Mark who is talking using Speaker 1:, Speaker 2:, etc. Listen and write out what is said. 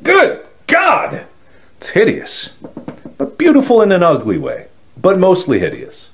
Speaker 1: Good God! It's hideous, but beautiful in an ugly way, but mostly hideous.